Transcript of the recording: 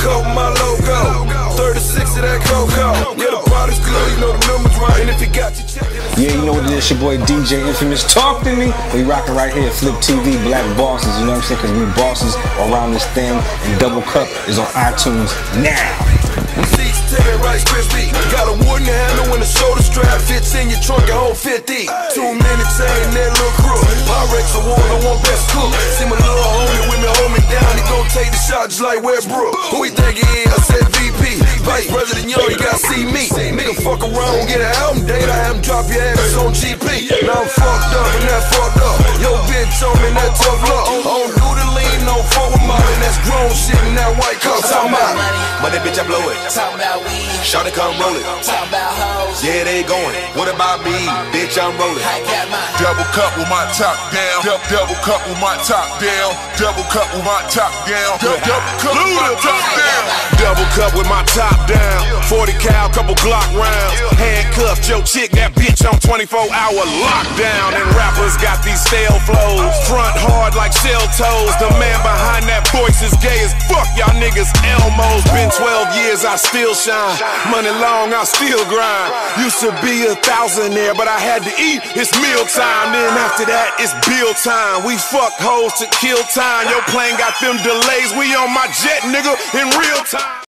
coat, my logo. 36 of that cocoa. Yeah, the product's good, you know the numbers right. And if you got your check, yeah, you know what it is, your boy DJ Infamous. Talk to me. We rocking right here, Flip TV, Black Bosses. You know what I'm saying? Because we bosses around this thing. And Double Cup is on iTunes now. Seats, Terry Rice Krispy. Got a wooden handle when the shoulder strap fits in your trunk and hold 50. 2 minutes saying that little crook. Pyrex award, I want best cook. See my little homie with me, hold me down. He gon' take the shot just like Westbrook. Who he think he is? I said VP. Vice President Young, you gotta see me. Nigga fuck around, get an album date. I have him drop your ass on GP. Now I'm fucked up and that fucked up. Yo bitch told me that tough luck. I don't do the lean, no fuck with mine. That's grown shit in that white cup. Talk about money, bitch, I blow it. Talk about weed. Shawty come roll it. Talk about hoes. Yeah, they going. What about me? Bitch, I'm rolling. I got mine. Double cup with my top down. Double cup with my top down. Double cup with my top down. Double cup with my top down. Double cup with my top down. 40 cal, couple Glock rounds. Handcuffed your chick, that bitch on 24-hour lockdown. And rappers got these stale flows. Front hard like shell toes. The man behind that voice is gay as fuck. Y'all niggas Elmos. Been 12 years, I still shine. Money long, I still grind. Used to be a thousandaire, but I had to eat. It's meal time. Then after that, it's bill time. We fuck hoes to kill time. Your plane got them delays. We on my jet, nigga, in real time.